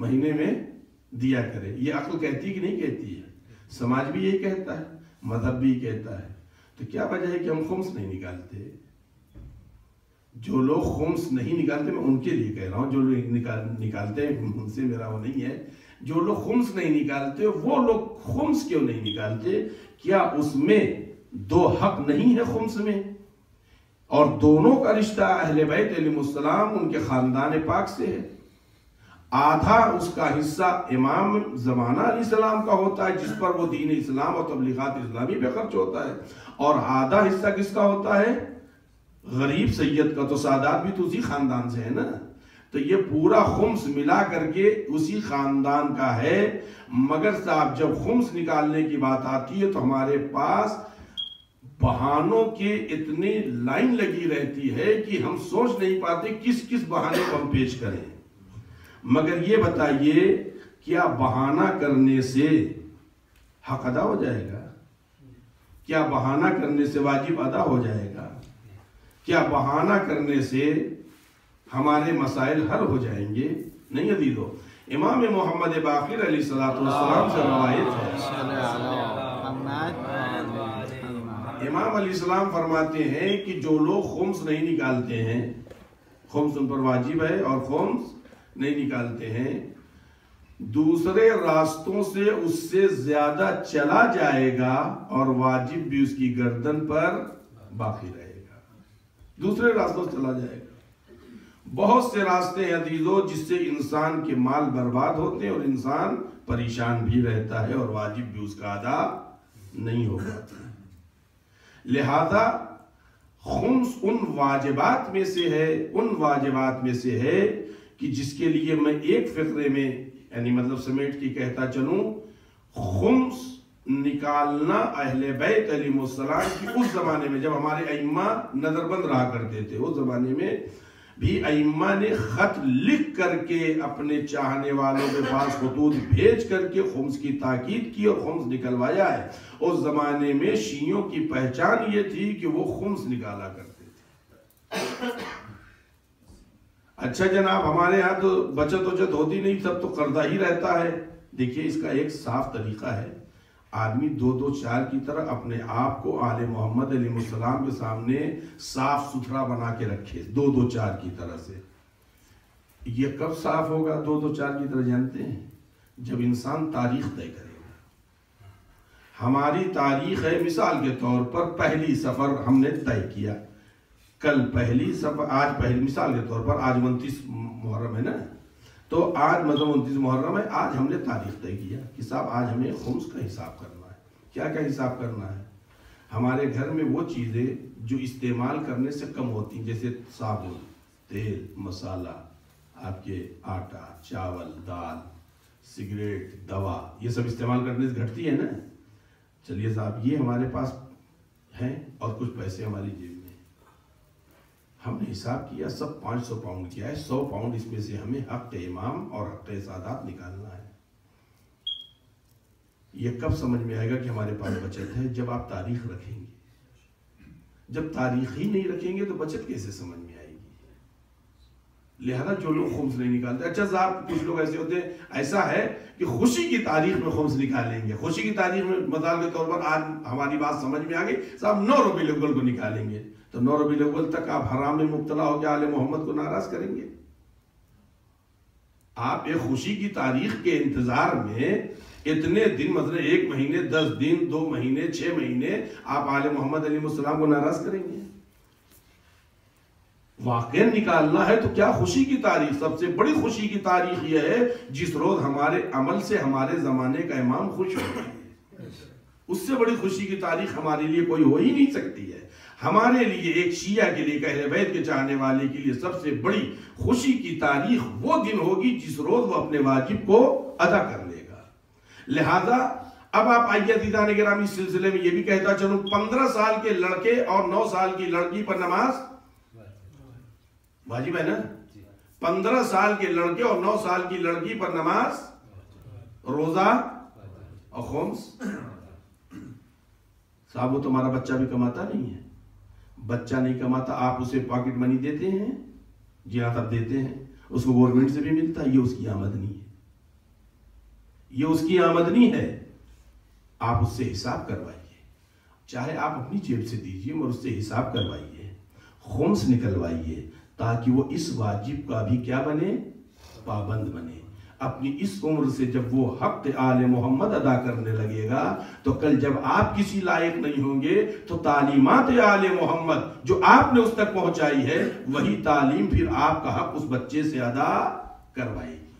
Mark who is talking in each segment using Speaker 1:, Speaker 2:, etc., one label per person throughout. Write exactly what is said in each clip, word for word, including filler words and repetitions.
Speaker 1: مہینے میں دیا کرے. یہ عقل کہتی کہ نہیں کہتی ہے؟ سماج بھی یہی کہتا ہے, مذہب بھی کہتا ہے. تو کیا وجہ ہے کہ ہم خمس نہیں نکالتے؟ جو لوگ خمس نہیں نکالتے, میں ان کے لیے کہہ رہا ہوں, جو لوگ نکال نکالتے ہیں ان سے میرا وہ نہیں ہے. جو لوگ خمس نہیں نکالتے وہ لوگ خمس کیوں نہیں نکالتے؟ کیا اس میں دو حق نہیں ہے خمس میں؟ اور دونوں کا رشتہ اہل بیت علیہ السلام ان کے خاندان پاک سے ہے. آدھا اس کا حصہ امام زمانہ علیہ السلام کا ہوتا ہے جس پر وہ دین اسلام اور تبلیغات اسلامی پہ خرچ ہوتا ہے, اور آدھا حصہ کس کا ہوتا ہے؟ غریب سید کا. تو سادات بھی تو اسی خاندان سے ہے نا. تو یہ پورا خمس ملا کر کے اسی خاندان کا ہے. مگر صاحب جب خمس نکالنے کی بات آتی ہے تو ہمارے پاس بہانوں کے اتنی لائن لگی رہتی ہے کہ ہم سوچ نہیں پاتے کس کس بہانے کو ہم پیش کریں. مگر یہ بتائیے, کیا بہانہ کرنے سے حق ادا ہو جائے گا؟ کیا بہانہ کرنے سے واجب ادا ہو جائے گا؟ کیا بہانہ کرنے سے ہمارے مسائل حل ہو جائیں گے؟ نہیں عزیزو. امام محمد باقر علیہ السلام سے روایت ہے, امام علیہ السلام فرماتے ہیں کہ جو لوگ خمس نہیں نکالتے ہیں, خمس ان پر واجب ہے اور خمس نہیں نکالتے ہیں, دوسرے راستوں سے اس سے زیادہ چلا جائے گا اور واجب بھی اس کی گردن پر باقی رہے گا. دوسرے راستوں سے چلا جائے گا. بہت سے راستے ہیں عزیزو جس سے انسان کے مال برباد ہوتے ہیں اور انسان پریشان بھی رہتا ہے اور واجب بھی اس کا ادا نہیں ہو پاتا. لہذا خمس ان واجبات میں سے ہے, ان واجبات میں سے ہے کہ جس کے لیے میں ایک فقرے میں یعنی مطلب سمیٹ کی کہتا چلوں, خمس نکالنا اہل بیت علیہ السلام کی اس زمانے میں جب ہمارے ائمہ نظر بند رہا کرتے تھے, اس زمانے میں بھی ائمہ نے خط لکھ کر کے اپنے چاہنے والوں کے پاس خطوط بھیج کر کے خمس کی تاکید کی اور خمس نکلوایا ہے. اس زمانے میں شیعوں کی پہچان یہ تھی کہ وہ خمس نکالا کرتے تھے. اچھا جناب, ہمارے یہاں تو بچت وچت ہوتی نہیں, سب تو قرضہ ہی رہتا ہے. دیکھیے اس کا ایک صاف طریقہ ہے, آدمی دو دو چار کی طرح اپنے آپ کو آل محمد علیہ السلام کے سامنے صاف ستھرا بنا کے رکھے, دو دو چار کی طرح سے. یہ کب صاف ہوگا دو دو چار کی طرح جانتے ہیں؟ جب انسان تاریخ طے کرے گا. ہماری تاریخ ہے, مثال کے طور پر پہلی سفر ہم نے طے کیا, کل پہلی سفر, آج پہلی, مثال کے طور پر آج انتیس محرم ہے نا, تو آج مطلب انتیس محرم ہے, آج ہم نے تاریخ طے کیا کہ صاحب آج ہمیں خمس کا حساب کرنا ہے. کیا کیا حساب کرنا ہے؟ ہمارے گھر میں وہ چیزیں جو استعمال کرنے سے کم ہوتی ہیں, جیسے صابن, تیل, مسالہ, آپ کے آٹا, چاول, دال, سگریٹ, دوا, یہ سب استعمال کرنے سے گھٹتی ہے نا. چلیے صاحب یہ ہمارے پاس ہیں اور کچھ پیسے ہماری جیب میں, ہم نے حساب کیا سب پانچ سو پاؤنڈ کیا ہے, سو پاؤنڈ اس میں سے ہمیں حق امام اور حق سادات نکالنا ہے. یہ کب سمجھ میں آئے گا کہ ہمارے پاس بچت ہے؟ جب آپ تاریخ رکھیں گے. جب تاریخ ہی نہیں رکھیں گے تو بچت کیسے سمجھ میں آئے گی؟ لہذا جو لوگ خمس نہیں نکالتے, اچھا صاحب کچھ لوگ ایسے ہوتے ہیں, ایسا ہے کہ خوشی کی تاریخ میں خمس نکالیں گے. خوشی کی تاریخ میں مثال کے طور پر آج ہماری بات سمجھ میں آ گئی, صاحب نو ربیع الاول کو نکالیں گے, تو نو ربیع الاول تک آپ حرام میں مبتلا ہو کے آل محمد کو ناراض کریں گے. آپ ایک خوشی کی تاریخ کے انتظار میں اتنے دن, مطلب ایک مہینے, دس دن, دو مہینے, چھ مہینے آپ آل محمد علیہ السلام کو ناراض کریں گے. واقعہ نکالنا ہے تو کیا خوشی کی تاریخ, سب سے بڑی خوشی کی تاریخ یہ ہے جس روز ہمارے عمل سے ہمارے زمانے کا امام خوش ہو گئے. اس سے بڑی خوشی کی تاریخ ہمارے لیے کوئی ہو ہی نہیں سکتی ہے. ہمارے لیے, ایک شیعہ کے لیے, اہل بیت کے چاہنے والے کے لیے سب سے بڑی خوشی کی تاریخ وہ دن ہوگی جس روز وہ اپنے واجب کو ادا کر لے گا. لہذا اب آپ آئیے عزیزان گرامی, اس سلسلے میں یہ بھی کہتا چلوں, پندرہ سال کے لڑکے اور نو سال کی لڑکی پر نماز واجب ہے نا. پندرہ سال کے لڑکے اور نو سال کی لڑکی پر نماز, روزہ اور خمس. صاحب وہ تمہارا بچہ بھی کماتا نہیں ہے, بچہ نہیں کماتا, آپ اسے پاکٹ منی دیتے ہیں, جی ہاں آپ دیتے ہیں, اس کو گورنمنٹ سے بھی ملتا ہے, یہ اس کی آمدنی ہے. یہ اس کی آمدنی ہے، آپ اس سے حساب کروائیے، چاہے آپ اپنی جیب سے دیجئے مگر اس سے حساب کروائیے، خمس نکلوائیے، تاکہ وہ اس واجب کا بھی کیا بنے؟ پابند بنے۔ اپنی اس عمر سے جب وہ حق آل محمد ادا کرنے لگے گا تو کل جب آپ کسی لائق نہیں ہوں گے تو تعلیمات آل محمد جو آپ نے اس تک پہنچائی ہے وہی تعلیم پھر آپ کا حق اس بچے سے ادا کروائے گی۔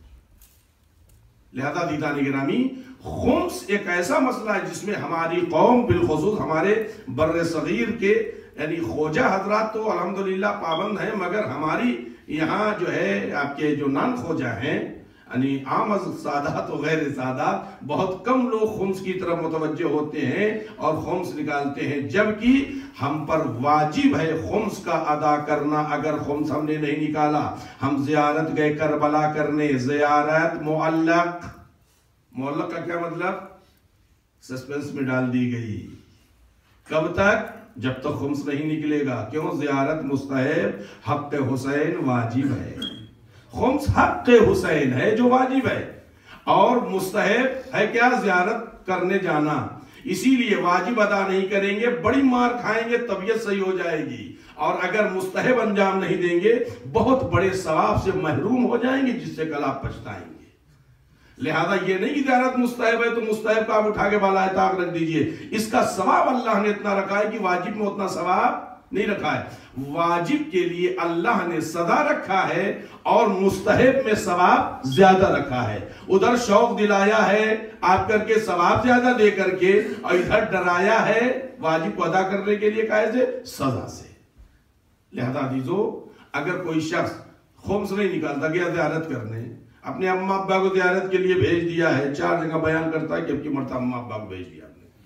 Speaker 1: لہذا دیدان گرامی، خمس ایک ایسا مسئلہ ہے جس میں ہماری قوم بالخصوص ہمارے بر صغیر کے یعنی خواجہ حضرات تو الحمدللہ پابند ہیں، مگر ہماری یہاں جو ہے آپ کے جو نان خواجہ ہیں یعنی عام سادات و غیر سادات بہت کم لوگ خمس کی طرف متوجہ ہوتے ہیں اور خمس نکالتے ہیں، جبکہ ہم پر واجب ہے خمس کا ادا کرنا۔ اگر خمس ہم نے نہیں نکالا، ہم زیارت گئے کربلا کرنے، زیارت معلق، معلق کا کیا مطلب؟ سسپنس میں ڈال دی گئی، کب تک؟ جب تک خمس نہیں نکلے گا۔ کیوں؟ زیارت مستحب، حق حسین واجب ہے۔ خمس حق حسین ہے جو واجب ہے، اور مستحب ہے کیا؟ زیارت کرنے جانا۔ اسی لیے واجب ادا نہیں کریں گے بڑی مار کھائیں گے، طبیعت صحیح ہو جائے گی، اور اگر مستحب انجام نہیں دیں گے بہت بڑے ثواب سے محروم ہو جائیں گے جس سے کل آپ پچھتائیں گے۔ لہذا یہ نہیں کہ زیارت مستحب ہے تو مستحب کا آپ اٹھا کے بالائے طاق رکھ دیجئے، اس کا ثواب اللہ نے اتنا رکھا ہے کہ واجب میں اتنا ثواب نہیں رکھا ہے۔ واجب کے لیے اللہ نے سزا رکھا ہے اور مستحب میں ثواب زیادہ رکھا ہے۔ ادھر شوق دلایا ہے آپ کر کے ثواب زیادہ دے کر کے، اور ادھر ڈرایا ہے واجب کو ادا کرنے کے لیے کیسے؟ سزا سے۔ لہذا عزیزو، اگر کوئی شخص خمس نہیں نکالتا، گیا زیارت کرنے، اپنے اماں ابا کو زیارت کے لیے بھیج دیا ہے، چار جگہ بیان کرتا ہے کہ اب کی مرتبہ اماں ابا کو بھیج دیا،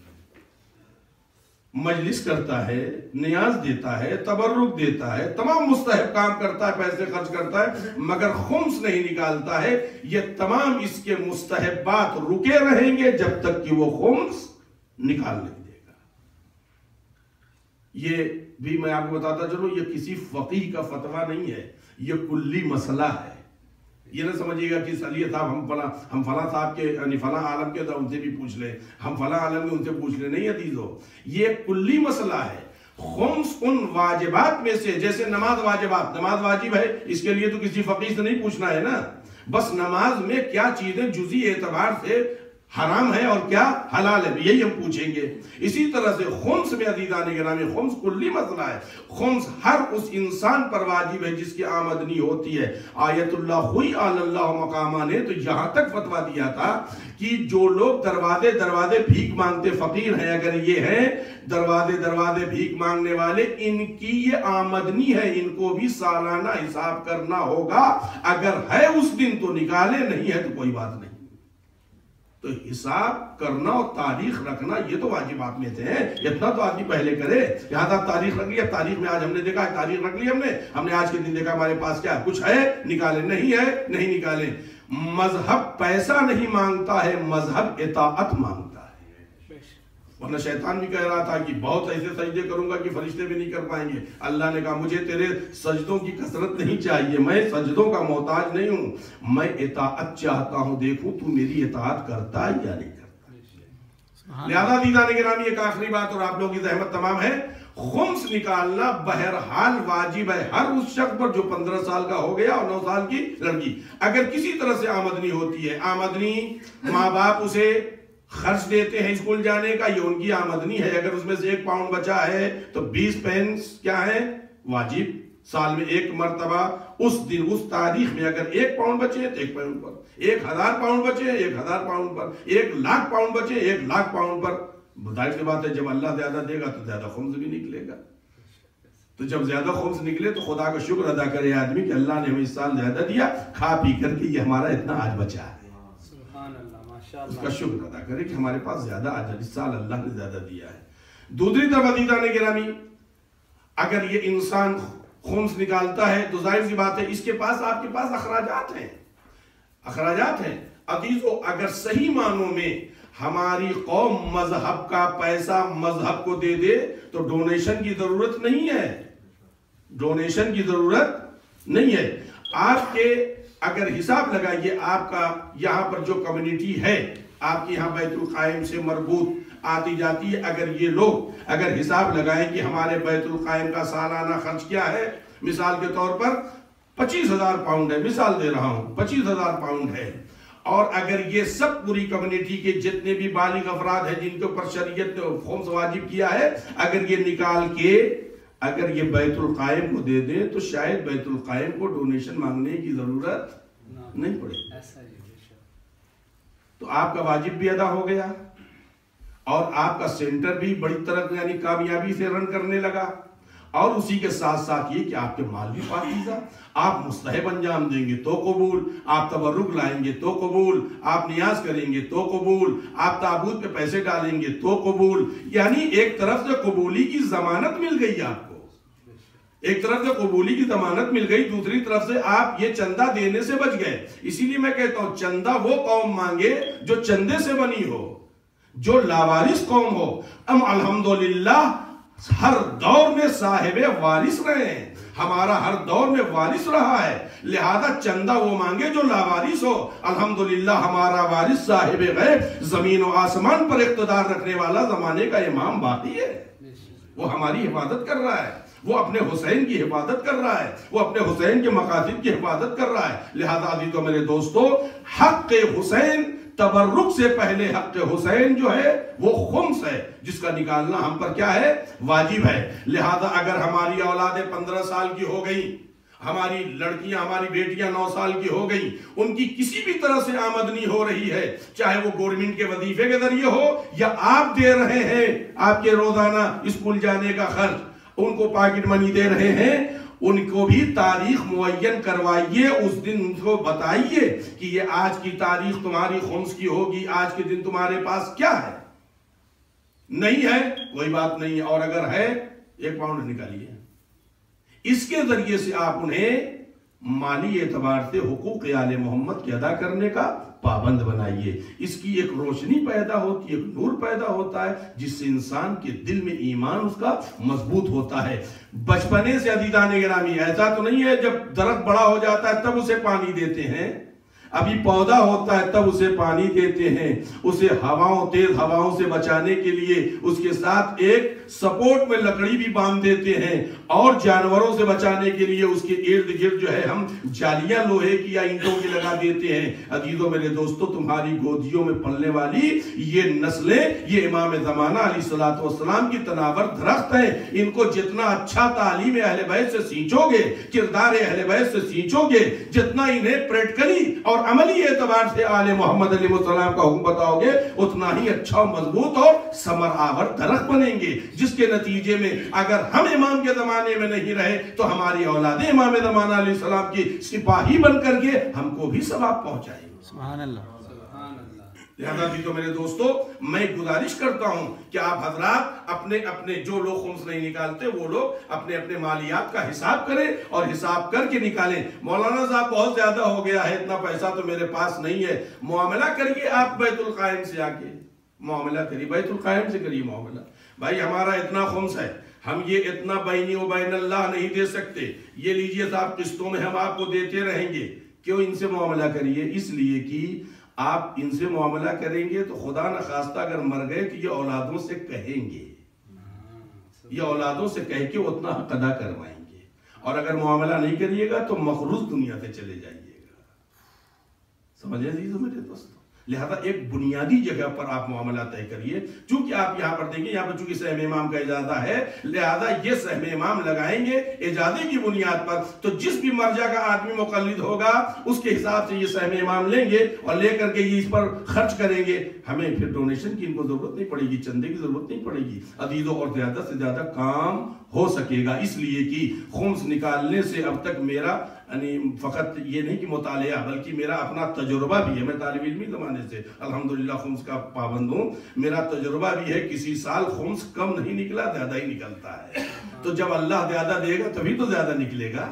Speaker 1: مجلس کرتا ہے، نیاز دیتا ہے، تبرک دیتا ہے، تمام مستحب کام کرتا ہے، پیسے خرچ کرتا ہے، مگر خمس نہیں نکالتا ہے، یہ تمام اس کے مستحبات رکے رہیں گے جب تک کہ وہ خمس نکال نہیں دے گا۔ یہ بھی میں آپ کو بتاتا چلوں، یہ کسی فقیہ کا فتویٰ نہیں ہے، یہ کلی مسئلہ ہے۔ یہ نہ سمجھیے گا کہ سلیہ صاحب ہم فلاں ہم فلاں صاحب کے یعنی فلاں عالم کے ان سے بھی پوچھ لیں، ہم فلاں عالم کے ان سے پوچھ لیں، نہیں عزیزو، یہ ایک کلی مسئلہ ہے۔ خمس ان واجبات میں سے، جیسے نماز واجبات، نماز واجب ہے، اس کے لیے تو کسی فقیہ سے نہیں پوچھنا ہے نا، بس نماز میں کیا چیزیں جزئی اعتبار سے حرام ہے اور کیا حلال ہے، یہی ہم پوچھیں گے۔ اسی طرح سے خمس میں عزیزان گرامی، خمس کلی مسئلہ ہے۔ خمس ہر اس انسان پر واجب ہے جس کی آمدنی ہوتی ہے۔ آیت اللہ ہوئی آل اللہ مقامہ نے تو یہاں تک فتویٰ دیا تھا کہ جو لوگ دروازے دروازے بھیک مانگتے فقیر ہیں، اگر یہ ہیں دروازے دروازے بھیک مانگنے والے، ان کی یہ آمدنی ہے، ان کو بھی سالانہ حساب کرنا ہوگا۔ اگر ہے اس دن تو نکالے، نہیں ہے تو کوئی بات نہیں۔ تو حساب کرنا اور تاریخ رکھنا یہ تو واجبات میں تھے، اتنا تو آدمی پہلے کرے۔ یہاں تک تاریخ رکھ لیا، تاریخ میں آج ہم نے دیکھا ہے، تاریخ رکھ لی ہم نے ہم نے آج کے دن دیکھا ہمارے پاس کیا کچھ ہے، نکالے، نہیں ہے نہیں نکالے۔ مذہب پیسہ نہیں مانگتا ہے، مذہب اطاعت مانگتا ہے۔ ورنہ شیطان بھی کہہ رہا تھا کہ بہت ایسے سجدے کروں گا کہ فرشتے بھی نہیں کر پائیں گے۔ اللہ نے کہا مجھے تیرے سجدوں کی کثرت نہیں چاہیے، میں سجدوں کا محتاج نہیں ہوں، میں اطاعت چاہتا ہوں، دیکھوں تو میری اطاعت کرتا ہے یا نہیں کرتا۔ لہذا دیدان گرامی ایک آخری بات اور آپ لوگوں کی زحمت تمام ہے، خمس نکالنا بہرحال واجب ہے ہر اس شخص پر جو پندرہ سال کا ہو گیا اور نو سال کی لڑکی۔ اگر کسی طرح سے آمدنی ہوتی ہے، آمدنی ماں باپ اسے خرچ دیتے ہیں اسکول جانے کا، یہ ان کی آمدنی ہے، اگر اس میں سے ایک پاؤنڈ بچا ہے تو بیس پینس کیا ہے؟ واجب۔ سال میں ایک مرتبہ اس دن اس تاریخ میں اگر ایک پاؤنڈ بچے تو ایک پاؤنڈ پر، ایک ہزار پاؤنڈ بچے ایک ہزار پاؤنڈ پر، ایک لاکھ پاؤنڈ بچے ایک لاکھ پاؤنڈ پر۔ ظاہر سی بات ہے جب اللہ زیادہ دے گا تو زیادہ خمس بھی نکلے گا، تو جب زیادہ خمس نکلے تو خدا کا شکر ادا کرے آدمی کہ اللہ نے ہمیں اس سال زیادہ دیا، کھا پی کر کے یہ ہمارا اتنا آج بچا ہے، اس کا شکر ادا کرے کہ ہمارے پاس زیادہ آج اس سال اللہ نے زیادہ دیا ہے۔ دوسری طرف عزیزان گرامی، اگر یہ انسان خمس نکالتا ہے تو ظاہر سی بات ہے اس کے پاس آپ کے پاس اخراجات ہیں، اخراجات ہیں۔ عزیزو، اگر صحیح معنوں میں ہماری قوم مذہب کا پیسہ مذہب کو دے دے تو ڈونیشن کی ضرورت نہیں ہے، ڈونیشن کی ضرورت نہیں ہے۔ آپ کے اگر حساب لگائیے آپ کا یہاں پر جو کمیونٹی ہے آپ کے یہاں بیت القائم سے مربوط آتی جاتی ہے، اگر یہ لوگ اگر حساب لگائیں کہ ہمارے بیت القائم کا سالانہ خرچ کیا ہے، مثال کے طور پر پچیس ہزار پاؤنڈ ہے، مثال دے رہا ہوں پچیس ہزار پاؤنڈ ہے، اور اگر یہ سب پوری کمیونٹی کے جتنے بھی بالغ افراد ہیں جن کے اوپر شریعت نے خمس واجب کیا ہے، اگر یہ نکال کے اگر یہ بیت القائم کو دے دیں تو شاید بیت القائم کو ڈونیشن مانگنے کی ضرورت نہیں پڑے، تو آپ کا واجب بھی ادا ہو گیا اور آپ کا سینٹر بھی بڑی طرح یعنی کامیابی سے رن کرنے لگا، اور اسی کے ساتھ ساتھ یہ کہ آپ کے مال بھی پاکیزہ، آپ مستحب انجام دیں گے تو قبول، آپ تبرک لائیں گے تو قبول، آپ نیاز کریں گے تو قبول، آپ تابوت پہ پیسے ڈالیں گے تو قبول، یعنی ایک طرف سے قبولی کی ضمانت مل گئی آپ کو، ایک طرف سے قبولی کی ضمانت مل گئی، دوسری طرف سے آپ یہ چندہ دینے سے بچ گئے۔ اسی لیے میں کہتا ہوں چندہ وہ قوم مانگے جو چندے سے بنی ہو، جو لاوارث قوم ہو۔ ہم الحمدللہ ہر دور میں صاحب وارث رہے ہیں، ہمارا ہر دور میں وارث رہا ہے، لہذا چندہ وہ مانگے جو لاوارث ہو۔ الحمدللہ ہمارا وارث صاحب غیب زمین و آسمان پر اقتدار رکھنے والا زمانے کا امام باقی ہے، وہ ہماری حفاظت کر رہا ہے، وہ اپنے حسین کی حفاظت کر رہا ہے، وہ اپنے حسین کے مقاصد کی حفاظت کر رہا ہے۔ لہذا عزیزو میرے دوستو، حق حسین تبرک سے پہلے حق حسین جو ہے وہ خمس ہے، جس کا نکالنا ہم پر کیا ہے؟ واجب ہے۔ لہذا اگر ہماری اولادیں پندرہ سال کی ہو گئی، ہماری لڑکیاں ہماری بیٹیاں نو سال کی ہو گئی، ان کی کسی بھی طرح سے آمدنی ہو رہی ہے، چاہے وہ گورنمنٹ کے وظیفے کے ذریعے ہو یا آپ دے رہے ہیں آپ کے روزانہ اسکول جانے کا خرچ، ان کو پاکٹ منی دے رہے ہیں، ان کو بھی تاریخ معین کوائیے، اس دن ان کو بتائیے کہ یہ آج کی تاریخ تمہاری خمس کی ہوگی، آج کے دن تمہارے پاس کیا ہے، نہیں ہے کوئی بات نہیں ہے، اور اگر ہے ایک پاؤنڈ نکالیے۔ اس کے ذریعے سے آپ انہیں مالی اعتبار سے حقوق آل محمد کے ادا کرنے کا پابند بنائیے، اس کی ایک روشنی پیدا ہوتی ہے، ایک نور پیدا ہوتا ہے، جس سے انسان کے دل میں ایمان اس کا مضبوط ہوتا ہے۔ بچپنے سے عزیزان گرامی ایسا تو نہیں ہے جب درخت بڑا ہو جاتا ہے تب اسے پانی دیتے ہیں، ابھی پودا ہوتا ہے تب اسے پانی دیتے ہیں، اسے ہواوں تیز ہواوں سے بچانے کے لیے اس کے ساتھ ایک سپورٹ میں لکڑی بھی باندھ دیتے ہیں، اور جانوروں سے بچانے کے لیے اس کے ارد گرد جو ہے ہم جالیاں لوہے کی یا اینٹوں کی لگا دیتے ہیں۔ عزیزو میرے دوستو، تمہاری گودیوں میں پلنے والی یہ نسلیں، یہ امام زمانہ علیہ السلام کی تناور درخت ہیں، ان کو جتنا اچھا تعلیم اہل بیت سے سینچو گے، کردار اہل بیت سے سینچو گے، جتنا انہیں پریکٹیکلی اور عملی اعتبار سے آل محمد علیہ السلام کا حکم بتاؤ گے، اتنا ہی اچھا مضبوط اور ثمر آور درخت بنیں گے، جس کے نتیجے میں اگر ہم امام کے زمانے میں نہیں رہے تو ہماری اولادیں امام زمانہ علیہ السلام کی سپاہی بن کر کے ہم کو بھی ثواب پہنچائیں گے۔ سبحان اللہ۔ لہذا بھی تو میرے دوستو، میں گزارش کرتا ہوں کہ آپ حضرات اپنے اپنے جو لوگ خمس نہیں نکالتے وہ لوگ اپنے اپنے مالیات کا حساب کریں اور حساب کر کے نکالیں۔ مولانا صاحب بہت زیادہ ہو گیا ہے، اتنا پیسہ تو میرے پاس نہیں ہے، معاملہ کریے آپ بیت القائم سے آ کے معاملہ کریے، بیت القائم سے کریے معاملہ۔ بھائی ہمارا اتنا خمس ہے، ہم یہ اتنا بینی و بین اللہ نہیں دے سکتے، یہ لیجئے صاحب قسطوں میں ہم آپ کو دیتے رہیں گے۔ کیوں؟ ان سے معاملہ کریے، اس لیے کہ آپ ان سے معاملہ کریں گے تو خدا نخواستہ اگر مر گئے تو یہ اولادوں سے کہیں گے، یہ اولادوں سے کہہ کے اتنا حق ادا کروائیں گے، اور اگر معاملہ نہیں کریے گا تو مخروض دنیا سے چلے جائیے گا۔ سمجھے عزیزو میرے دوستو؟ لہذا ایک بنیادی جگہ پر آپ معاملہ طے کریے، چونکہ آپ یہاں پر دیکھیں، یہاں پر چونکہ سہم امام کا اجازہ ہے، لہذا یہ سہم امام لگائیں گے اجازے کی بنیاد پر، تو جس بھی مرجع کا آدمی مقلد ہوگا اس کے حساب سے یہ سہم امام لیں گے اور لے کر کے یہ اس پر خرچ کریں گے۔ ہمیں پھر ڈونیشن کی ان کو ضرورت نہیں پڑے گی، چندے کی ضرورت نہیں پڑے گی عزیزوں، اور زیادہ سے زیادہ کام ہو سکے گا۔ اس لیے کہ خمس نکالنے سے اب تک میرا یعنی فقط یہ نہیں کہ مطالعہ، بلکہ میرا اپنا تجربہ بھی ہے، میں طالب علمی زمانے سے الحمدللہ خمس کا پابند ہوں، میرا تجربہ بھی ہے، کسی سال خمس کم نہیں نکلا، زیادہ ہی نکلتا ہے۔ تو جب اللہ زیادہ دے گا تبھی تو زیادہ نکلے گا۔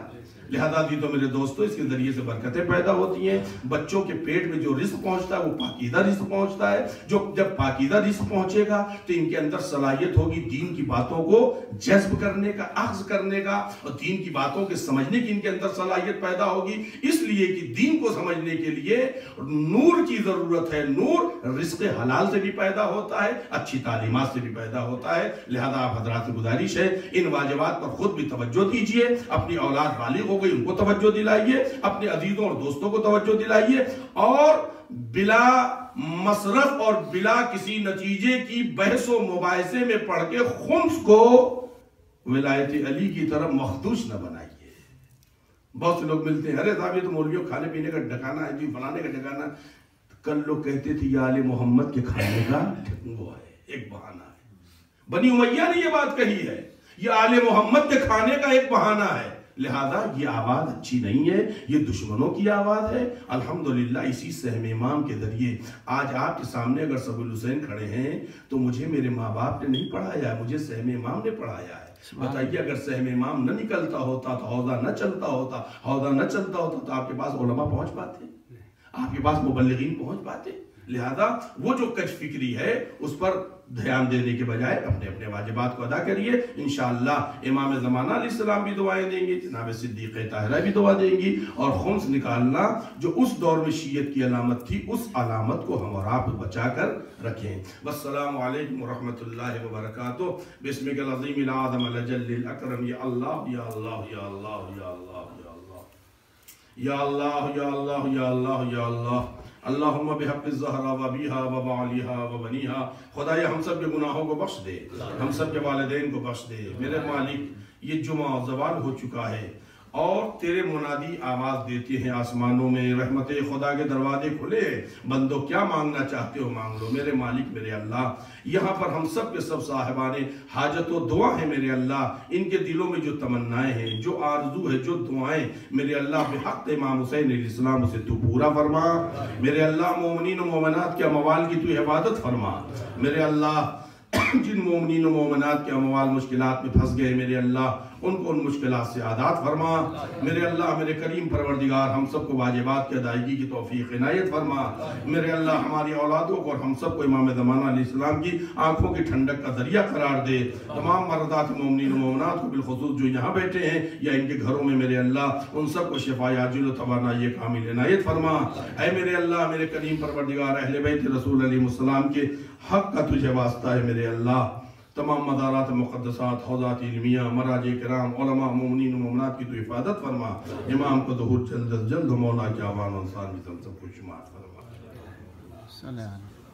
Speaker 1: لہذا دی تو میرے دوستو اس کے ذریعے سے برکتیں پیدا ہوتی ہیں. بچوں کے پیٹ میں جو رزق پہنچتا ہے وہ پاکیزہ رزق پہنچتا ہے. جو جب پاکیزہ رزق پہنچے گا تو ان کے اندر صلاحیت ہوگی دین کی باتوں کو جذب کرنے کا، اخذ کرنے کا، اور دین کی باتوں کے سمجھنے کی ان کے اندر صلاحیت پیدا ہوگی. اس لیے کہ دین کو سمجھنے کے لیے نور کی ضرورت ہے. نور رزق حلال سے بھی پیدا ہوتا ہے، اچھی تعلیمات سے بھی پیدا ہوتا ہے. لہذا آپ حضرات سے گزارش ہے ان واجبات پر خود بھی توجہ دیجئے. اپنی اولاد بالغ ہو گئی ان کو توجہ دلائیے، اپنے عزیزوں اور دوستوں کو توجہ دلائیے، اور بلا مصرف اور بلا کسی نتیجے کی بحث و مباحثے میں پڑھ کے خمس کو ولایت علی کی طرف مخدوش نہ بنائیے. بہت سے لوگ ملتے ہیں، ارے صاحب یہ تو مولویوں کھانے پینے کا ٹھکانہ ہے جی، فلانے کا ٹھکانہ. کل لوگ کہتے تھے یہ آل محمد کے کھانے کا وہ ہے، ایک بہانہ ہے. بنی امیہ نے یہ بات کہی ہے، یہ آل محمد کے کھانے کا ایک بہانہ ہے. لہذا یہ آواز اچھی نہیں ہے، یہ دشمنوں کی آواز ہے. الحمدللہ اسی سہم امام کے ذریعے آج آپ کے سامنے اگر سب الحسین کھڑے ہیں تو مجھے میرے ماں باپ نے نہیں پڑھایا ہے، مجھے سہم امام نے پڑھایا ہے. بتائیے اگر سہم امام نہ نکلتا ہوتا تو حوضہ نہ چلتا ہوتا حوضہ نہ چلتا ہوتا تو آپ کے پاس علماء پہنچ پاتے، آپ کے پاس مبلغین پہنچ پاتے. لہذا وہ جو کج فکری ہے اس پر دھیان دینے کے بجائے اپنے اپنے واجبات کو ادا کریے. انشاءاللہ امام زمانہ علیہ السلام بھی دعائیں دیں گے، جناب صدیقہ طاہرہ بھی دعا دیں گی. اور خمس نکالنا جو اس دور میں شیعت کی علامت تھی، اس علامت کو ہم اور آپ بچا کر رکھیں. والسلام علیکم ورحمۃ اللہ وبرکاتہ. بسمک العظیم العظم الاجل الاکرم. یا اللہ یا اللہ یا اللہ یا اللہ یا اللہ یا اللہ یا اللہ یا اللہ. اللہم بحق الزہرا و بیہا و بعلیہا و بنیہا. خدایا ہم سب کے گناہوں کو بخش دے، ہم سب کے والدین کو بخش دے. میرے مالک یہ جمعہ زوال ہو چکا ہے اور تیرے منادی آواز دیتے ہیں آسمانوں میں، رحمت خدا کے دروازے کھلے، بندو کیا مانگنا چاہتے ہو مانگ لو. میرے مالک میرے اللہ یہاں پر ہم سب کے سب صاحبان حاجت و دعا ہیں میرے اللہ. ان کے دلوں میں جو تمنائیں ہیں، جو آرزو ہے، جو دعائیں میرے اللہ بحق امام حسین علیہ السلام سے تو پورا فرما. میرے اللہ مومنین و مومنات کے اموال کی تو حفاظت فرما. میرے اللہ جن مومنین و مومنات کے اموال مشکلات میں پھنس گئے میرے اللہ ان کو ان مشکلات سے آزاد فرما. میرے اللہ میرے کریم پروردگار ہم سب کو واجبات کی ادائیگی کی توفیق عنایت فرما. میرے اللہ ہماری اولادوں کو اور ہم سب کو امام زمانہ علیہ السلام کی آنکھوں کی ٹھنڈک کا ذریعہ قرار دے. تمام مردات مومنین و مومنات کو بالخصوص جو یہاں بیٹھے ہیں یا ان کے گھروں میں میرے اللہ ان سب کو شفا عاجل و توانائی کامل عنایت فرما. اے میرے اللہ میرے کریم پروردگار اہل بیت رسول علیہ السلام کے حق کا تجھے واسطہ ہے میرے اللہ. تمام مزارات مقدسات، حوضات علمیہ، مراجع کرام، علماء مومنین و مومنات کی تو حفاظت فرما. امام کو ظہور جلد از جلد مولا کے آوان و انسان بھی سب کو شمار فرما.